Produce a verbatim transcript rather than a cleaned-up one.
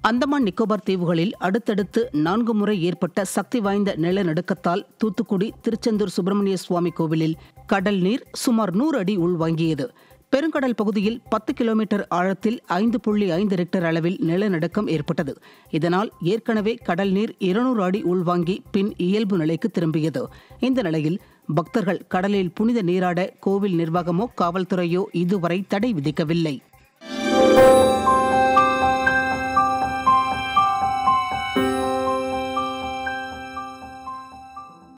அந்தமான் நிக்கோபார் தீவுகளில் அடுத்தடுத்து நான்கு முறை ஏற்பட்ட சக்தி வாய்ந்த நிலநடுக்கத்தால் தூத்துக்குடி திருச்செந்தூர் சுப்பிரமணிய சுவாமி கோவிலில் கடல் நீர் சுமார் நூறு அடி உள்வாங்கியது. பெருங்கடல் பகுதியில் பத்து கிலோமீட்டர் ஆழத்தில் ஐந்து புள்ளி ஐந்து ரிக்டர் அளவில் நிலநடுக்கம் ஏற்பட்டது. இதனால் ஏற்கனவே கடல் நீர் இருநூறு அடி உள்வாங்கி பின் இயல்பு நிலைக்கு திரும்பியது. இந்த நிலையில் பக்தர்கள் கடலில் புனித நீராட கோவில் நிர்வாகமோ காவல்துறையோ இதுவரை தடை விதிக்கவில்லை.